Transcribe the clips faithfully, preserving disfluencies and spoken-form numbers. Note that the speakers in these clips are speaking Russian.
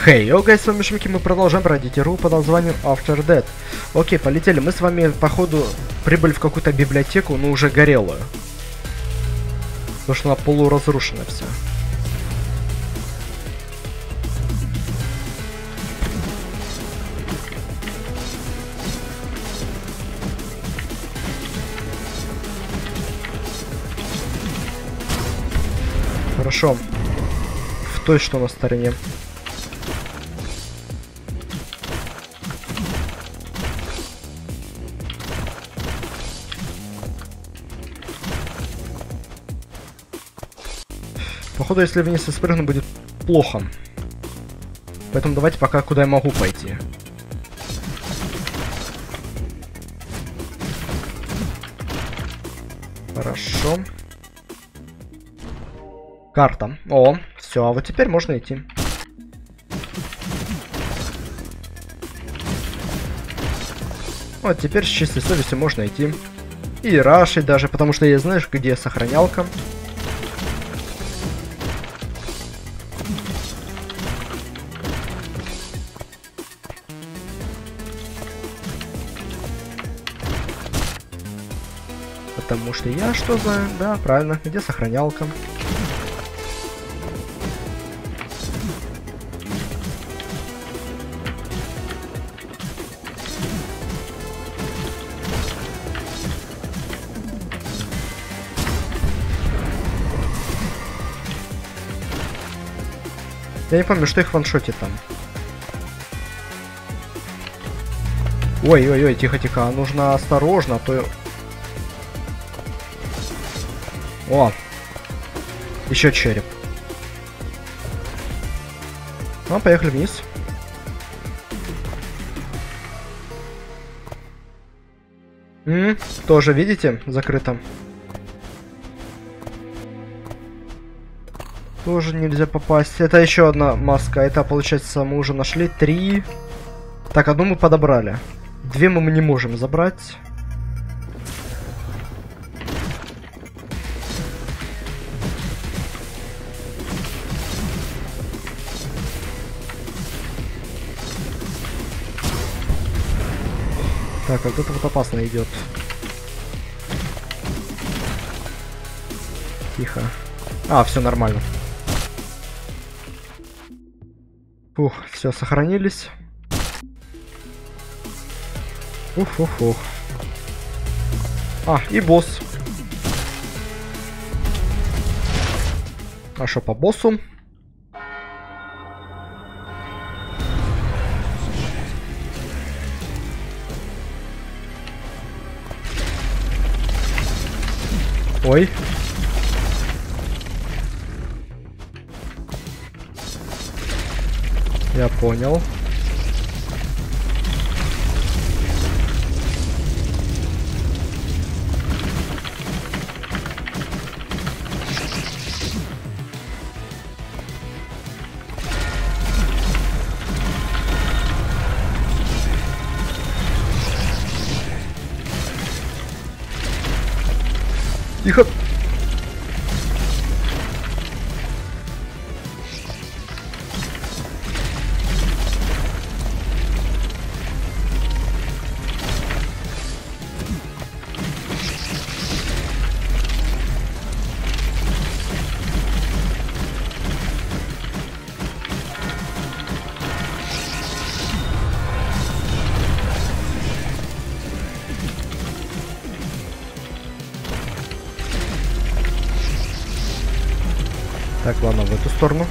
Хей, йоу, гайс, с вами Шмики, мы продолжаем бродить игру под названием After Death. Окей, полетели. Мы с вами, походу, прибыли в какую-то библиотеку, но уже горелую. Потому что она полуразрушена вся. Хорошо. В той, что на стороне. Походу, если вниз и спрыгну, будет плохо. Поэтому давайте пока куда я могу пойти. Хорошо. Карта. О, все, а вот теперь можно идти. Вот теперь с чистой совестью можно идти. И рашить даже, потому что я знаешь, где сохранялка. Потому что я что знаю? Да, правильно, где сохранялка? Я не помню, что их ваншотит там. Ой-ой-ой, тихо-тихо, нужно осторожно, а то... О! Еще череп. Ну, поехали вниз. М-м, тоже, видите, закрыто. Тоже нельзя попасть. Это еще одна маска. Это, получается, мы уже нашли три. Так, одну мы подобрали. Две мы не можем забрать. Так, вот это вот опасно идет. Тихо. А, все нормально. Фух, все, сохранились. Ух-ух-ух. А, и босс. А что по боссу? Ой. Я понял. Тихо. Так, ладно, в эту сторону.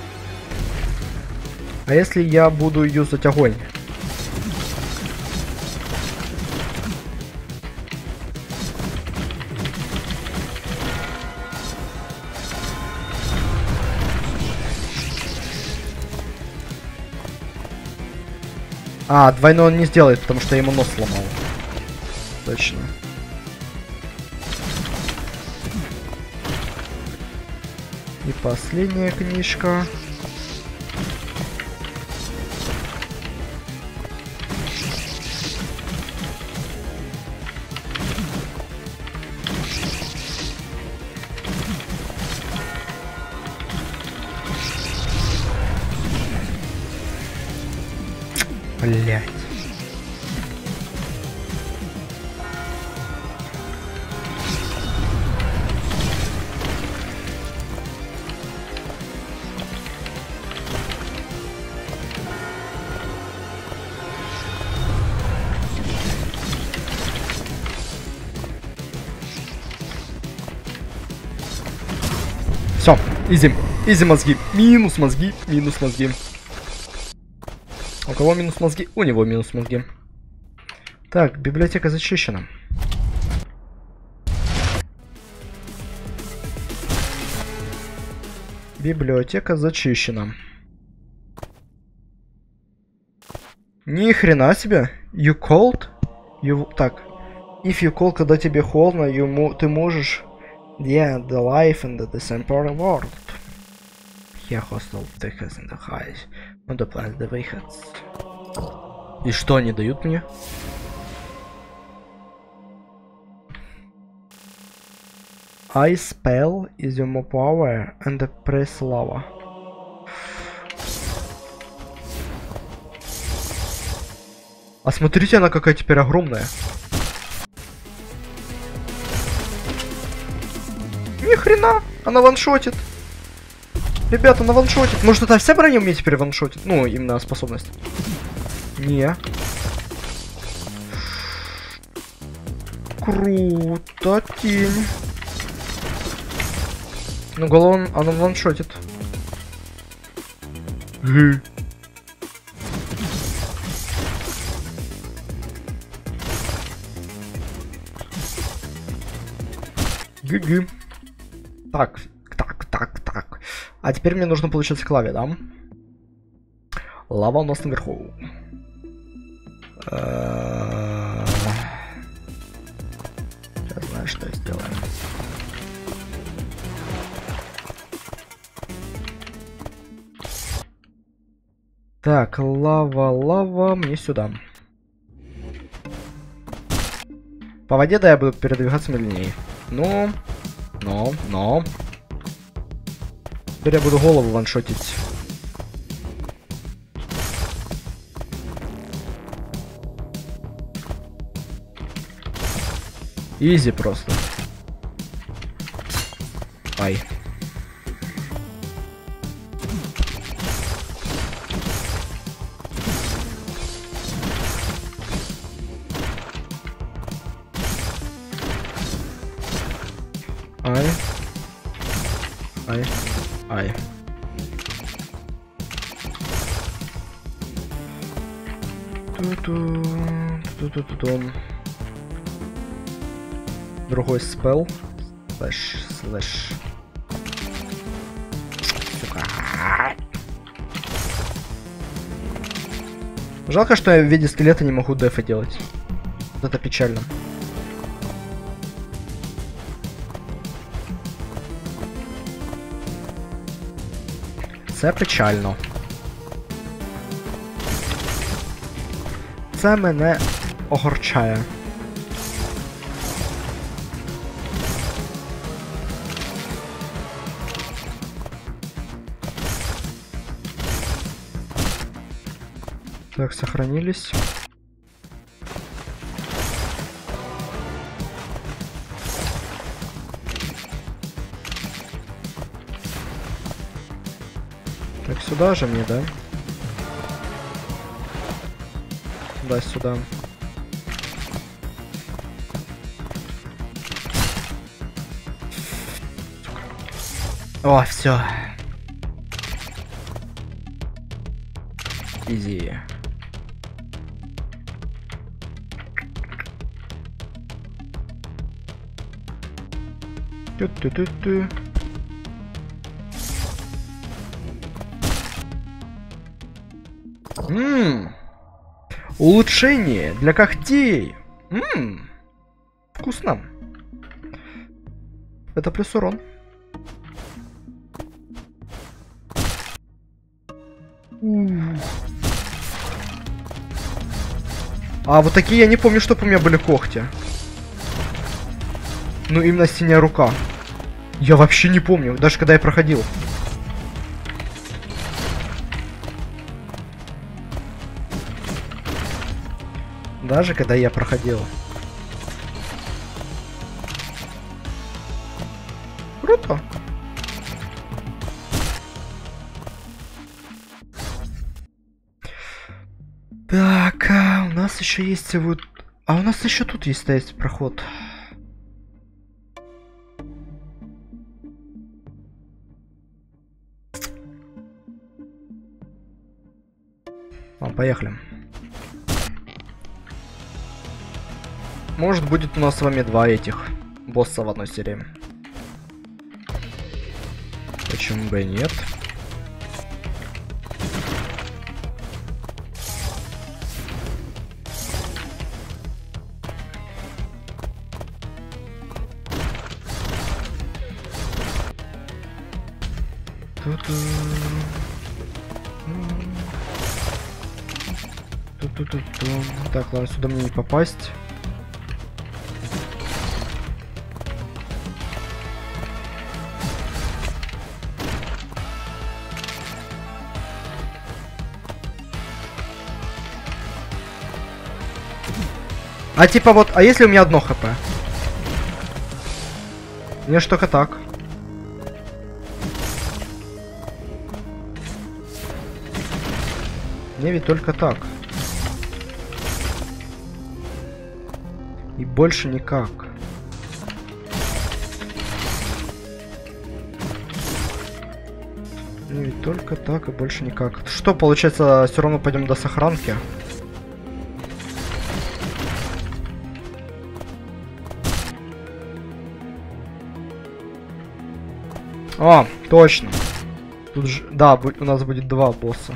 А если я буду юзать огонь? А, двойной он не сделает, потому что я ему нос сломал. Точно. И последняя книжка. Блять. Все, изи, изи мозги, минус мозги, минус мозги. У кого минус мозги? У него минус мозги. Так, библиотека зачищена. Библиотека зачищена. Ни хрена себе. You cold? You... Так. If you cold, когда тебе холодно, you mo ты можешь... Yeah, the life in the December world. Я hostel tickets in the highs. On the place the выходs. И что они дают мне? I spell is your more power and the press lava. А смотрите, она какая теперь огромная. Ни хрена, она ваншотит. Ребята, она ваншотит. Может, это вся броня у меня теперь ваншотит? Ну, именно способность. Не. Круто, тень. Ну, голову она ваншотит. Гы. Гы-гы. Так, так, так, так. А теперь мне нужно получить к лаве, да? Лава у нас наверху. Сейчас знаю, что я сделаю. Так, лава, лава, мне сюда. По воде, да, я буду передвигаться медленнее. Ну, но, но. Теперь я буду голову ваншотить. Изи просто. Ай. Ай. Ай. Ай. Ту-ту. Ту-ту-ту-ту. Другой спел. Слэш, слэш. Сука. Жалко, что я в виде скелета не могу дефа делать. Вот это печально. Це печально. Це мене огорчає. Так, сохранились. Так, сюда же мне, да? Да, сюда. О, все. Изи. Ту-ту-ту-ту. Ммм. Улучшение для когтей. Ммм. Вкусно. Это плюс урон. А вот такие я не помню, чтобы у меня были когти. Ну, именно синяя рука. Я вообще не помню, даже когда я проходил. Даже когда я проходил. Круто. Так, а у нас еще есть вот... А у нас еще тут есть, есть проход. Ладно, поехали. Может, будет у нас с вами два этих босса в одной серии. Почему бы и нет? Ту-ту. Ту-ту-ту-ту. Так, ладно, сюда мне не попасть. А типа вот, а если у меня одно хп? Мне ж только так. Мне ведь только так. И больше никак. Мне ведь только так и больше никак. Что, получается, все равно пойдем до сохранки? А, точно. Тут же, да, у нас будет два босса.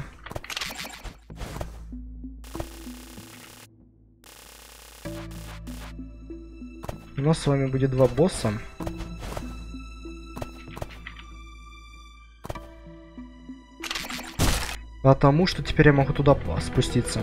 У нас с вами будет два босса. Потому что теперь я могу туда спуститься.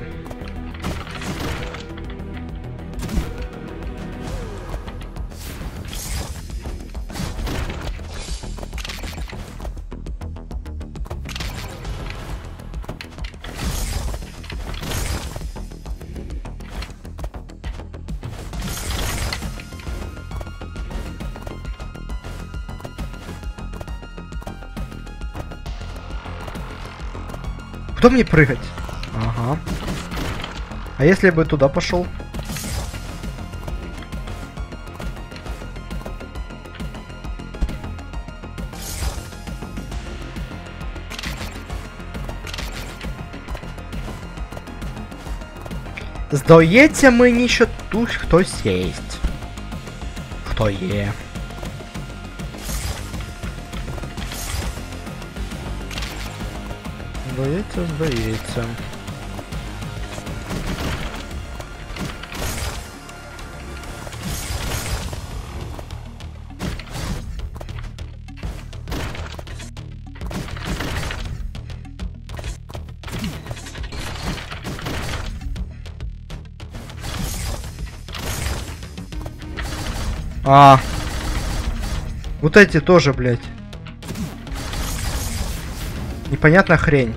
Куда мне прыгать? Ага. А если я бы туда пошел? Здається, мені що тут хтось є. Хто є? Здається, здається. А, вот эти тоже, блядь. Непонятная хрень.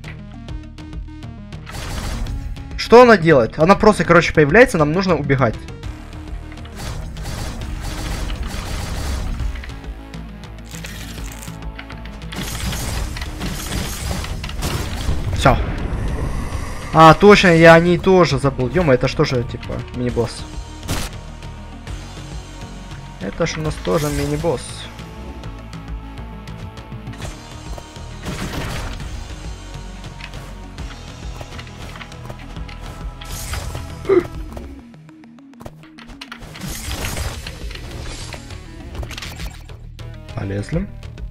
Что она делает? Она просто, короче, появляется, нам нужно убегать. Все. А, точно, я о ней тоже забыл. Ё-моё, это что же, типа, мини-босс? Это ж у нас тоже мини-босс. Полезли.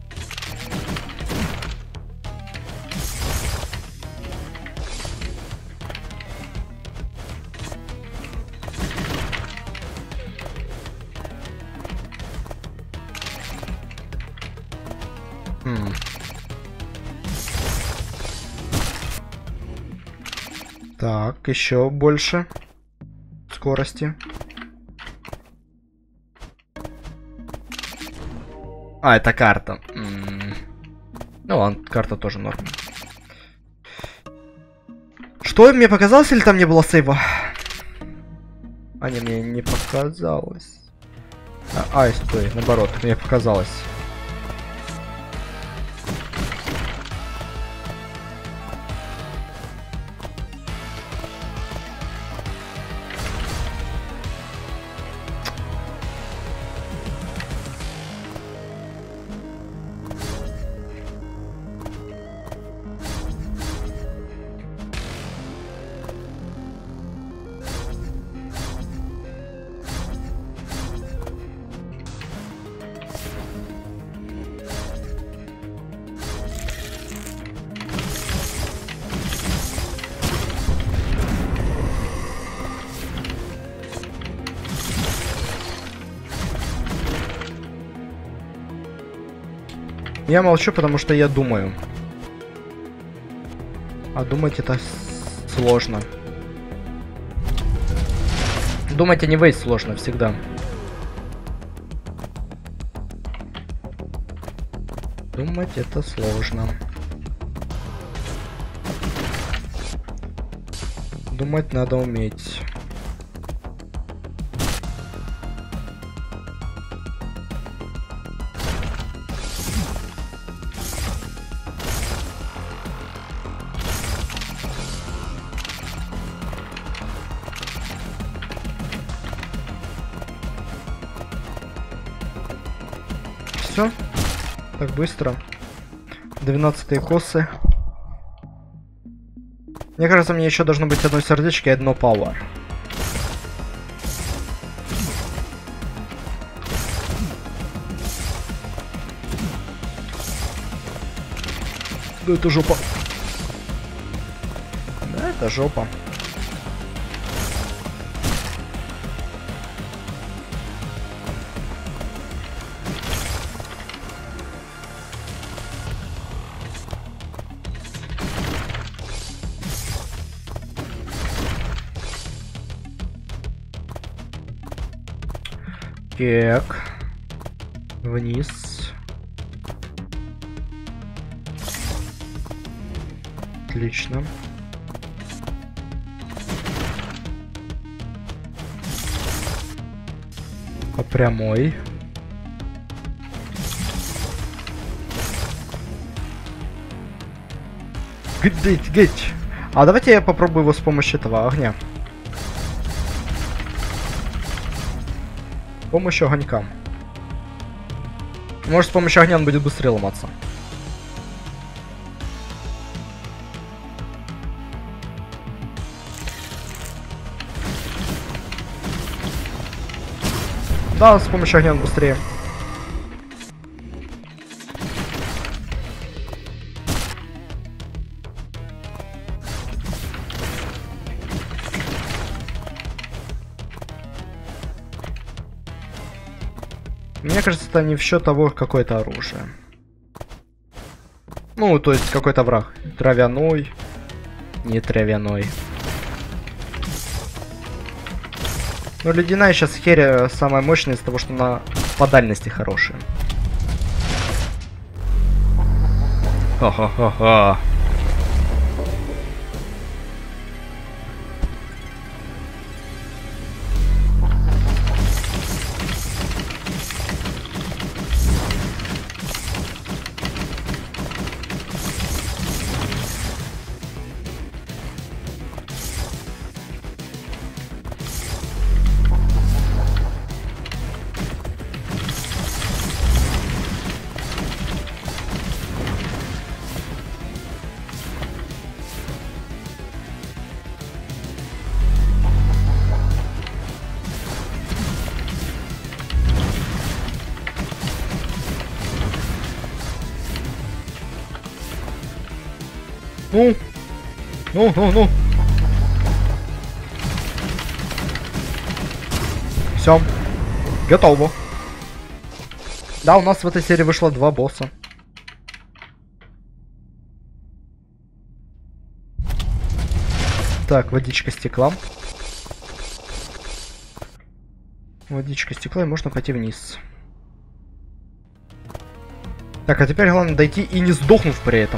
Хм. Так, еще больше скорости. А, это карта. М-м. Ну ладно, карта тоже норм. Что мне показалось, или там не было сейва? А, не, мне не показалось. А, ай, стой, наоборот, мне показалось. Я молчу, потому что я думаю. А думать это сложно. Думать о Нивэй сложно всегда. Думать это сложно. Думать надо уметь. Все, так быстро. двенадцатые косы. Мне кажется, мне еще должно быть одно сердечко и одно пауэр. Да это жопа. Да, это жопа. Так. Вниз. Отлично. По прямой. Гдыть, гдыть. А давайте я попробую его с помощью этого огня. С помощью огонька. Может, с помощью огня он будет быстрее ломаться. Да, с помощью огня он быстрее. Мне кажется, это не в счет того, какое-то оружие. Ну, то есть какой-то враг. Травяной, не травяной. Ну, ледяная сейчас херя самая мощная из-за того, что она по дальности хорошая. Ха-ха-ха-ха. Ну, ну, ну, ну. Все, готово. Да, у нас в этой серии вышло два босса. Так, водичка стекла. Водичка стекла, и можно пойти вниз. Так, а теперь главное дойти и не сдохнув при этом.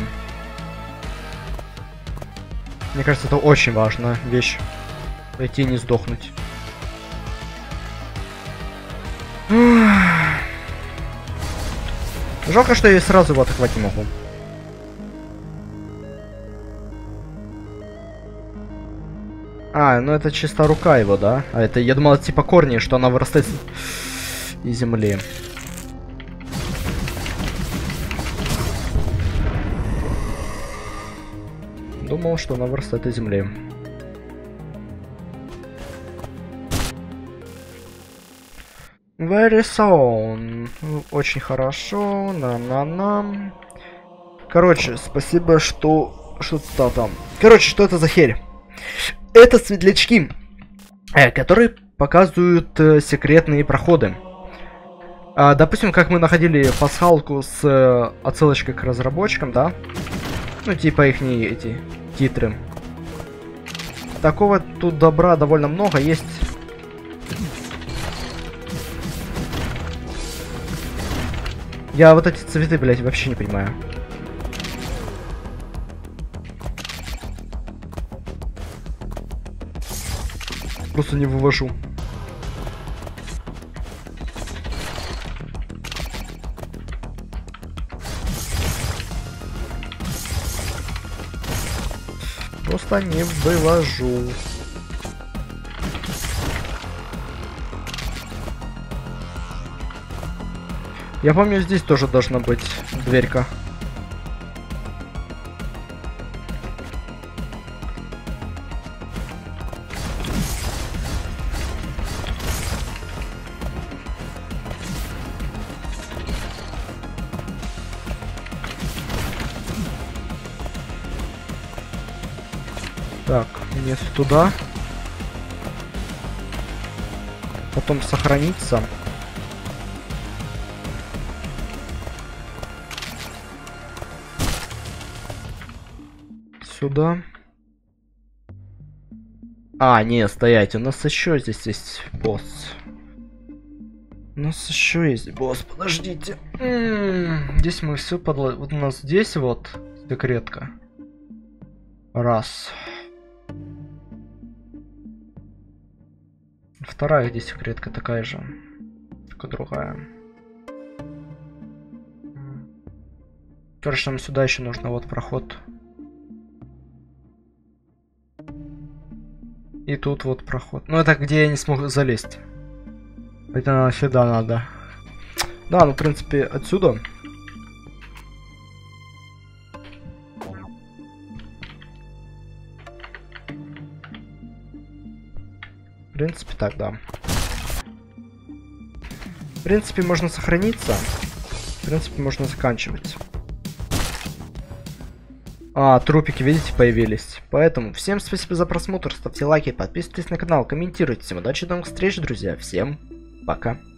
Мне кажется, это очень важная вещь. Дойти и не сдохнуть. Жалко, что я сразу его атаковать не могу. А, ну это чисто рука его, да? А это, я думал, это типа корни, что она вырастает из земли. Думал, что она вырастает из земли. Very soon. Очень хорошо. На-на-на. Короче, спасибо, что... Что-то там. Короче, что это за херь? Это светлячки, э, которые показывают э, секретные проходы. А, допустим, как мы находили пасхалку с э, отсылочкой к разработчикам, да? Ну, типа их не эти титры. Такого тут добра довольно много есть. Я вот эти цветы, блять, вообще не понимаю. Просто не вывожу. Просто не вывожу. Я помню, здесь тоже должна быть дверька. Так, мне туда. Потом сохраниться. Сюда. А, не, стоять, у нас еще здесь есть босс. У нас еще есть босс, подождите. М-м-м, здесь мы все подло... Вот у нас здесь вот секретка. Раз. Вторая здесь секретка такая же. Только другая. Короче, нам сюда еще нужно вот проход. И тут вот проход. Ну это где я не смог залезть. Это сюда надо. Да, ну в принципе отсюда. В принципе так, да. В принципе можно сохраниться. В принципе можно заканчивать. А, трупики, видите, появились. Поэтому всем спасибо за просмотр, ставьте лайки, подписывайтесь на канал, комментируйте. Всем удачи, до новых встреч, друзья. Всем пока.